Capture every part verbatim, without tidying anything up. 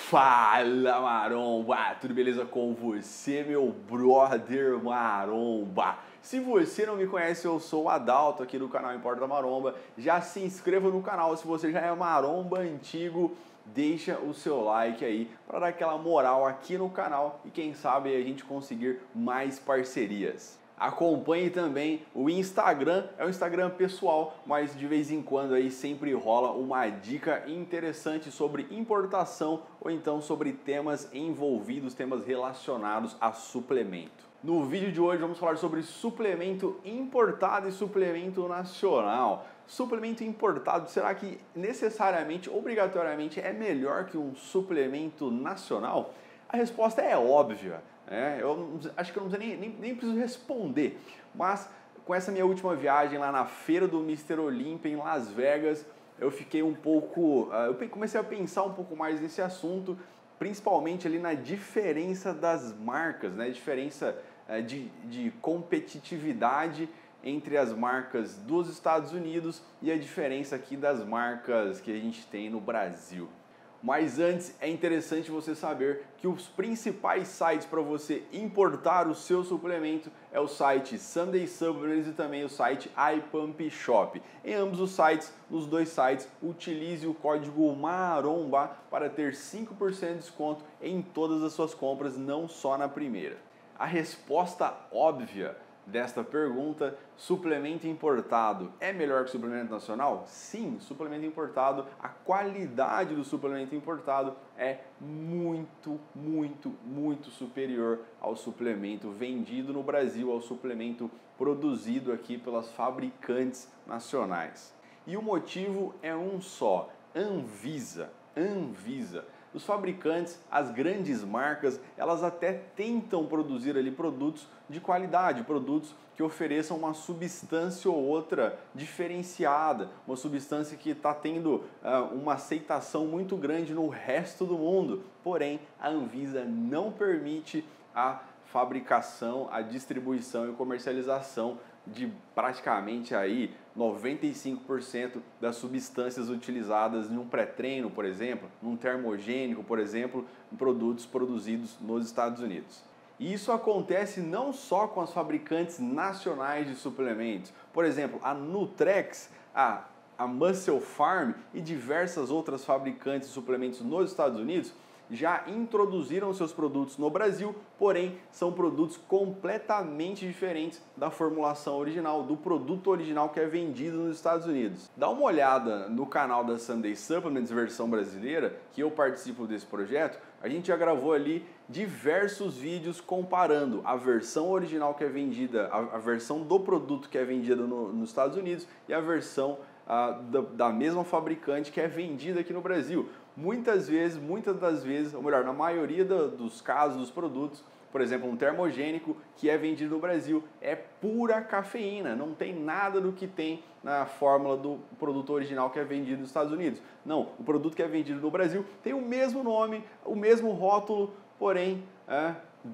Fala, maromba! Tudo beleza com você, meu brother maromba? Se você não me conhece, eu sou o Adalto aqui do canal Importa da Maromba. Já se inscreva no canal, se você já é maromba antigo, deixa o seu like aí para dar aquela moral aqui no canal e quem sabe a gente conseguir mais parcerias. Acompanhe também o Instagram, é o Instagram pessoal, mas de vez em quando aí sempre rola uma dica interessante sobre importação ou então sobre temas envolvidos, temas relacionados a suplemento. No vídeo de hoje vamos falar sobre suplemento importado e suplemento nacional. Suplemento importado, será que necessariamente, obrigatoriamente é melhor que um suplemento nacional? A resposta é óbvia. É, eu acho que eu não nem, nem, nem preciso responder, mas com essa minha última viagem lá na feira do mister Olympia em Las Vegas, eu fiquei um pouco, eu comecei a pensar um pouco mais nesse assunto, principalmente ali na diferença das marcas, né? Diferença de, de competitividade entre as marcas dos Estados Unidos e a diferença aqui das marcas que a gente tem no Brasil. Mas antes é interessante você saber que os principais sites para você importar o seu suplemento é o site Sunday Supplements e também o site iPump Shop. Em ambos os sites, nos dois sites, utilize o código MAROMBA para ter cinco por cento de desconto em todas as suas compras, não só na primeira. A resposta óbvia desta pergunta, suplemento importado é melhor que suplemento nacional? Sim, suplemento importado, a qualidade do suplemento importado é muito, muito, muito superior ao suplemento vendido no Brasil, ao suplemento produzido aqui pelas fabricantes nacionais. E o motivo é um só, Anvisa, Anvisa. Os fabricantes, as grandes marcas, elas até tentam produzir ali produtos de qualidade, produtos que ofereçam uma substância ou outra diferenciada, uma substância que está tendo uh, uma aceitação muito grande no resto do mundo. Porém, a Anvisa não permite a fabricação, a distribuição e comercialização de praticamente aí noventa e cinco por cento das substâncias utilizadas em um pré-treino, por exemplo, num termogênico, por exemplo, em produtos produzidos nos Estados Unidos. E isso acontece não só com as fabricantes nacionais de suplementos. Por exemplo, a Nutrex, a, a Muscle Farm e diversas outras fabricantes de suplementos nos Estados Unidos já introduziram seus produtos no Brasil, porém são produtos completamente diferentes da formulação original, do produto original que é vendido nos Estados Unidos. Dá uma olhada no canal da Sunday Supplements versão brasileira, que eu participo desse projeto, a gente já gravou ali diversos vídeos comparando a versão original que é vendida, a, a versão do produto que é vendida no, nos Estados Unidos e a versão Uh, da, da mesma fabricante que é vendida aqui no Brasil. Muitas vezes, muitas das vezes, ou melhor, na maioria do, dos casos dos produtos, por exemplo, um termogênico que é vendido no Brasil é pura cafeína, não tem nada do que tem na fórmula do produto original que é vendido nos Estados Unidos. Não, o produto que é vendido no Brasil tem o mesmo nome, o mesmo rótulo, porém, é,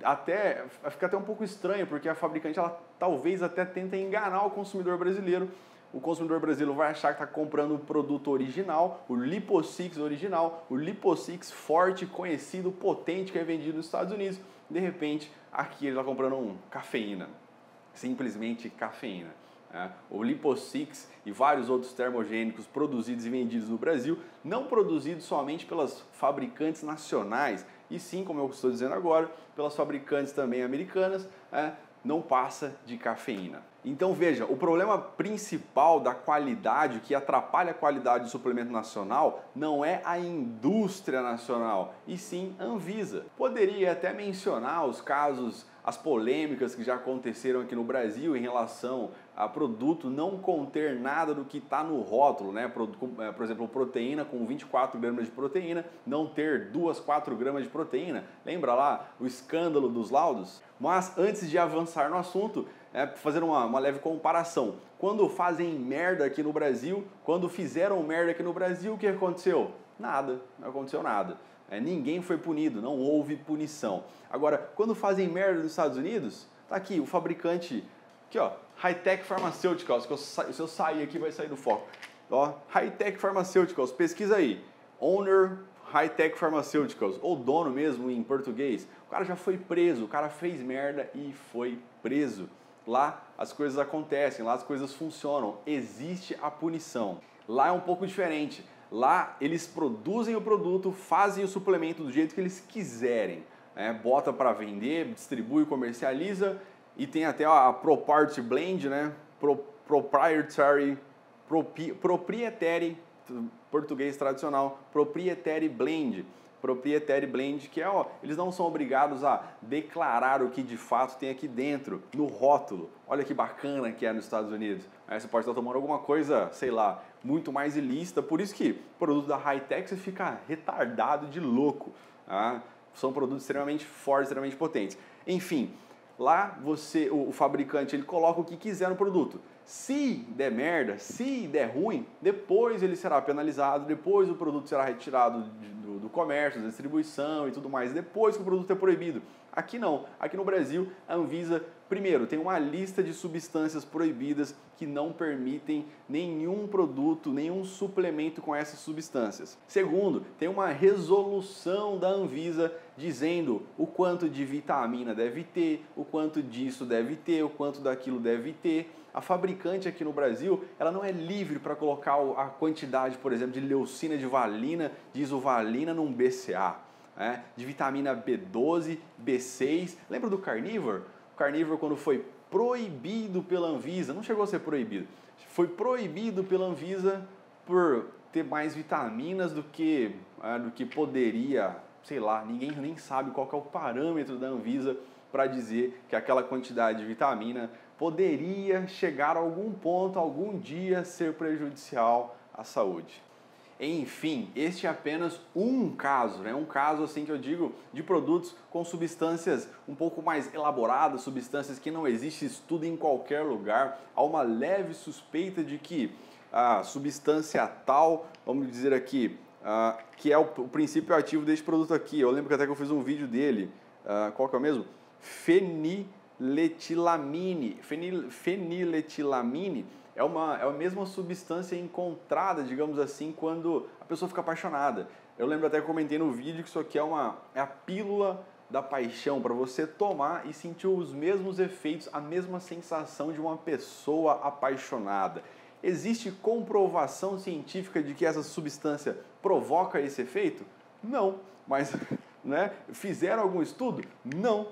até fica até um pouco estranho, porque a fabricante ela talvez até tenta enganar o consumidor brasileiro. O consumidor brasileiro vai achar que está comprando o produto original, o Liposix original, o Liposix forte, conhecido, potente, que é vendido nos Estados Unidos. De repente, aqui ele está comprando um cafeína, simplesmente cafeína. É. O Liposix e vários outros termogênicos produzidos e vendidos no Brasil, não produzidos somente pelas fabricantes nacionais, e sim, como eu estou dizendo agora, pelas fabricantes também americanas, é, não passa de cafeína. Então veja, o problema principal da qualidade, que atrapalha a qualidade do suplemento nacional, não é a indústria nacional, e sim a Anvisa. Poderia até mencionar os casos, as polêmicas que já aconteceram aqui no Brasil em relação a produto não conter nada do que está no rótulo, né? Por, por exemplo, proteína com vinte e quatro gramas de proteína, não ter duas, quatro gramas de proteína. Lembra lá o escândalo dos laudos? Mas antes de avançar no assunto, é, fazer uma, uma leve comparação. Quando fazem merda aqui no Brasil, quando fizeram merda aqui no Brasil, o que aconteceu? Nada, não aconteceu nada. É, ninguém foi punido, não houve punição. Agora, quando fazem merda nos Estados Unidos, tá aqui o fabricante, aqui ó, High-Tech Pharmaceuticals, que eu, se eu sair aqui vai sair do foco. Ó, High-Tech Pharmaceuticals, pesquisa aí. Owner Hi-Tech Pharmaceuticals, ou dono mesmo em português, o cara já foi preso, o cara fez merda e foi preso. Lá as coisas acontecem, lá as coisas funcionam, existe a punição. Lá é um pouco diferente, lá eles produzem o produto, fazem o suplemento do jeito que eles quiserem, né? Bota para vender, distribui, comercializa e tem até a Proprietary Blend, né? Pro, proprietary, propi, proprietary, português tradicional, Proprietary Blend. Proprietary Blend, que é, ó, eles não são obrigados a declarar o que de fato tem aqui dentro, no rótulo. Olha que bacana que é nos Estados Unidos. Aí você pode estar tomando alguma coisa, sei lá, muito mais ilícita, por isso que o produto da Hi-Tech você fica retardado de louco. Tá? São produtos extremamente fortes, extremamente potentes. Enfim, lá você, o, o fabricante, ele coloca o que quiser no produto. Se der merda, se der ruim, depois ele será penalizado, depois o produto será retirado de, do, do comércio, da distribuição e tudo mais, depois que o produto é proibido. Aqui não, aqui no Brasil a Anvisa, primeiro, tem uma lista de substâncias proibidas que não permitem nenhum produto, nenhum suplemento com essas substâncias. Segundo, tem uma resolução da Anvisa dizendo o quanto de vitamina deve ter, o quanto disso deve ter, o quanto daquilo deve ter. A fabricante aqui no Brasil, ela não é livre para colocar a quantidade, por exemplo, de leucina, de valina, de isovalina num B C A, né? De vitamina B doze, B seis. Lembra do Carnivore? O Carnivore, quando foi proibido pela Anvisa, não chegou a ser proibido, foi proibido pela Anvisa por ter mais vitaminas do que, é, do que poderia, sei lá, ninguém nem sabe qual que é o parâmetro da Anvisa para dizer que aquela quantidade de vitamina poderia chegar a algum ponto, algum dia, ser prejudicial à saúde. Enfim, este é apenas um caso, né? Um caso assim que eu digo de produtos com substâncias um pouco mais elaboradas, substâncias que não existe estudo em qualquer lugar. Há uma leve suspeita de que a substância tal, vamos dizer aqui, uh, que é o, o princípio ativo deste produto aqui. Eu lembro que até que eu fiz um vídeo dele, uh, qual que é o mesmo? Feniletilamine. Fenil, feniletilamine é, uma, é a mesma substância encontrada, digamos assim, quando a pessoa fica apaixonada. Eu lembro até que eu comentei no vídeo que isso aqui é, uma, é a pílula da paixão, para você tomar e sentir os mesmos efeitos, a mesma sensação de uma pessoa apaixonada. Existe comprovação científica de que essa substância provoca esse efeito? Não, mas né, fizeram algum estudo? Não.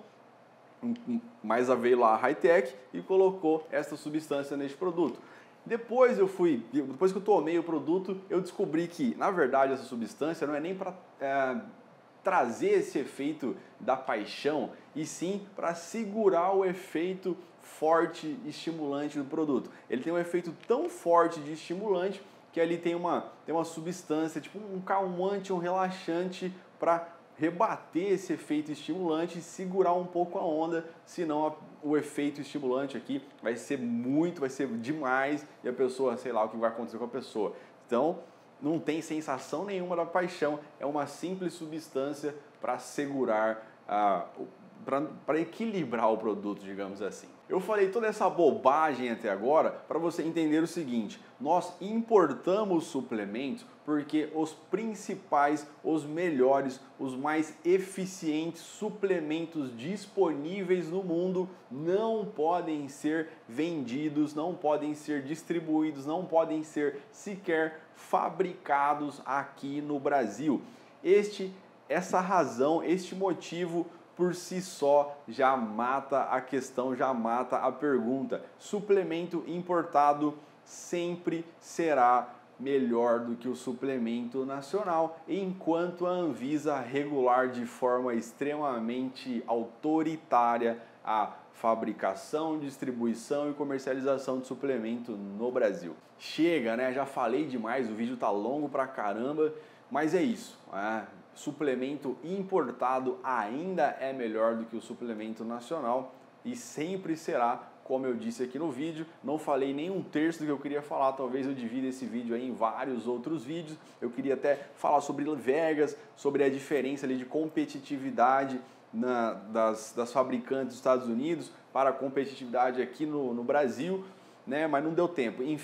Mas veio lá a Hi-Tech e colocou essa substância neste produto. Depois eu fui, depois que eu tomei o produto, eu descobri que, na verdade, essa substância não é nem para é, trazer esse efeito da paixão, e sim para segurar o efeito forte e estimulante do produto. Ele tem um efeito tão forte de estimulante que ali tem uma, tem uma substância, tipo um calmante, um relaxante para rebater esse efeito estimulante e segurar um pouco a onda, senão a, o efeito estimulante aqui vai ser muito, vai ser demais e a pessoa, sei lá o que vai acontecer com a pessoa. Então, não tem sensação nenhuma da paixão, é uma simples substância para segurar, uh, para equilibrar o produto, digamos assim. Eu falei toda essa bobagem até agora para você entender o seguinte: nós importamos suplementos porque os principais, os melhores, os mais eficientes suplementos disponíveis no mundo não podem ser vendidos, não podem ser distribuídos, não podem ser sequer fabricados aqui no Brasil. Este, essa razão, este motivo por si só já mata a questão, já mata a pergunta. Suplemento importado sempre será melhor do que o suplemento nacional, enquanto a Anvisa regular de forma extremamente autoritária a fabricação, distribuição e comercialização de suplemento no Brasil. Chega, né? Já falei demais, o vídeo tá longo pra caramba, mas é isso, né? Suplemento importado ainda é melhor do que o suplemento nacional e sempre será, como eu disse aqui no vídeo. Não falei nem um terço do que eu queria falar, talvez eu divida esse vídeo aí em vários outros vídeos. Eu queria até falar sobre Vegas, sobre a diferença ali de competitividade na, das, das fabricantes dos Estados Unidos para a competitividade aqui no, no Brasil, né? Mas não deu tempo. Enfim,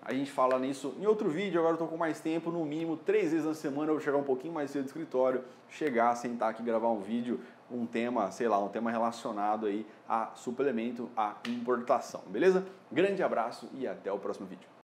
a gente fala nisso em outro vídeo. Agora eu tô com mais tempo, no mínimo três vezes na semana eu vou chegar um pouquinho mais cedo do escritório, chegar, sentar aqui, gravar um vídeo, um tema, sei lá, um tema relacionado aí a suplemento, a importação, beleza? Grande abraço e até o próximo vídeo.